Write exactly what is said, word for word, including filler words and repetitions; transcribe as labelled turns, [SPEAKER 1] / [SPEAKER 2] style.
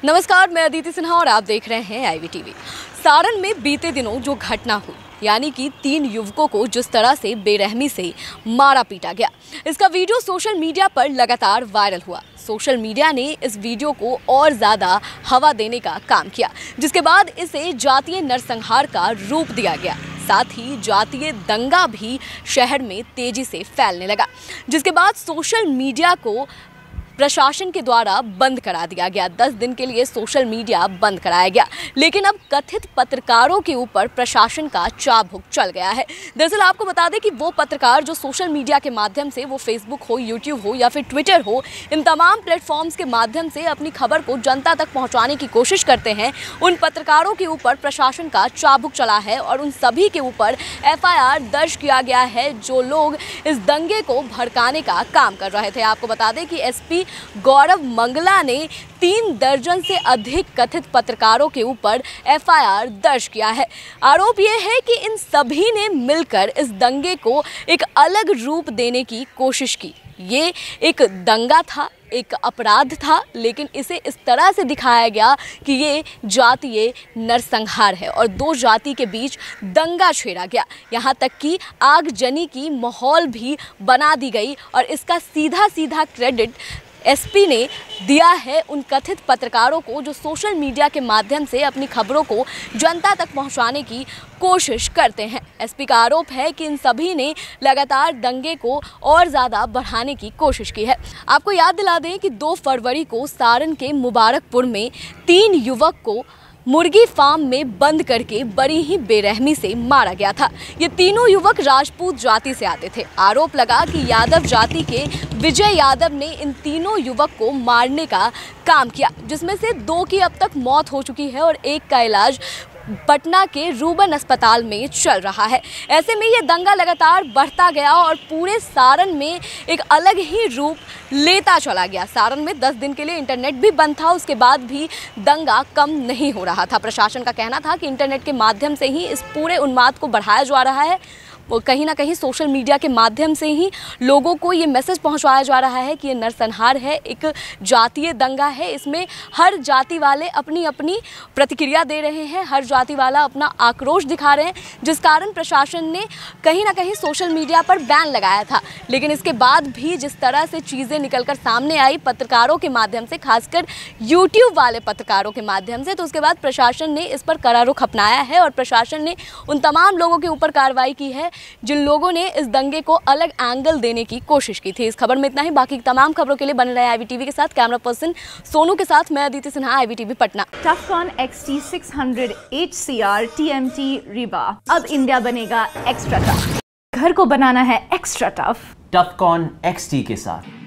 [SPEAKER 1] नमस्कार, मैं अदिति सिन्हा और आप देख रहे हैं आई वी टीवी। सारण में बीते दिनों जो घटना हुई, यानी कि तीन युवकों को जिस तरह से बेरहमी से मारा पीटा गया, इसका वीडियो सोशल मीडिया पर लगातार वायरल हुआ। सोशल मीडिया ने इस वीडियो को और ज़्यादा हवा देने का काम किया, जिसके बाद इसे जातीय नरसंहार का रूप दिया गया। साथ ही जातीय दंगा भी शहर में तेजी से फैलने लगा, जिसके बाद सोशल मीडिया को प्रशासन के द्वारा बंद करा दिया गया। दस दिन के लिए सोशल मीडिया बंद कराया गया, लेकिन अब कथित पत्रकारों के ऊपर प्रशासन का चाबुक चल गया है। दरअसल आपको बता दें कि वो पत्रकार जो सोशल मीडिया के माध्यम से, वो फेसबुक हो, यूट्यूब हो या फिर ट्विटर हो, इन तमाम प्लेटफॉर्म्स के माध्यम से अपनी खबर को जनता तक पहुंचाने की कोशिश करते हैं, उन पत्रकारों के ऊपर प्रशासन का चाबुक चला है और उन सभी के ऊपर एफ आई आर दर्ज किया गया है जो लोग इस दंगे को भड़काने का काम कर रहे थे। आपको बता दें कि एस पी गौरव मंगला ने तीन दर्जन से अधिक कथित पत्रकारों के ऊपर एफ आई आर दर्ज किया है। आरोप यह है कि इन सभी ने मिलकर इस दंगे को एक अलग रूप देने की कोशिश की। ये एक दंगा था, एक अपराध था, लेकिन इसे इस तरह से दिखाया गया कि ये जातीय नरसंहार है और दो जाति के बीच दंगा छेड़ा गया। यहाँ तक कि आगजनी की माहौल भी बना दी गई और इसका सीधा सीधा क्रेडिट एस पी ने दिया है उन कथित पत्रकारों को जो सोशल मीडिया के माध्यम से अपनी खबरों को जनता तक पहुंचाने की कोशिश करते हैं। एस पी का आरोप है कि इन सभी ने लगातार दंगे को और ज़्यादा बढ़ाने की कोशिश की है। आपको याद दिला दें कि दो फरवरी को सारण के मुबारकपुर में तीन युवक को मुर्गी फार्म में बंद करके बड़ी ही बेरहमी से मारा गया था। ये तीनों युवक राजपूत जाति से आते थे। आरोप लगा कि यादव जाति के विजय यादव ने इन तीनों युवक को मारने का काम किया, जिसमें से दो की अब तक मौत हो चुकी है और एक का इलाज पटना के रूबन अस्पताल में चल रहा है। ऐसे में ये दंगा लगातार बढ़ता गया और पूरे सारण में एक अलग ही रूप लेता चला गया। सारण में दस दिन के लिए इंटरनेट भी बंद था, उसके बाद भी दंगा कम नहीं हो रहा था। प्रशासन का कहना था कि इंटरनेट के माध्यम से ही इस पूरे उन्माद को बढ़ाया जा रहा है। वो कहीं ना कहीं सोशल मीडिया के माध्यम से ही लोगों को ये मैसेज पहुंचाया जा रहा है कि ये नरसंहार है, एक जातीय दंगा है। इसमें हर जाति वाले अपनी अपनी प्रतिक्रिया दे रहे हैं, हर जाति वाला अपना आक्रोश दिखा रहे हैं, जिस कारण प्रशासन ने कहीं ना कहीं सोशल मीडिया पर बैन लगाया था। लेकिन इसके बाद भी जिस तरह से चीज़ें निकलकर सामने आई पत्रकारों के माध्यम से, खासकर यूट्यूब वाले पत्रकारों के माध्यम से, तो उसके बाद प्रशासन ने इस पर कड़ा रुख अपनाया है और प्रशासन ने उन तमाम लोगों के ऊपर कार्रवाई की है जिन लोगों ने इस दंगे को अलग एंगल देने की कोशिश की थी। इस खबर में इतना ही। बाकी तमाम खबरों के लिए बने रहे आई वी टीवी के साथ। कैमरा पर्सन सोनू के साथ मैं Aditi Sinha, I V TV Patna.
[SPEAKER 2] Tufcon X T six hundred H C R T M T rebar, अब इंडिया बनेगा एक्स्ट्रा टफ। घर को बनाना है extra tough,
[SPEAKER 3] Tufcon X T के साथ।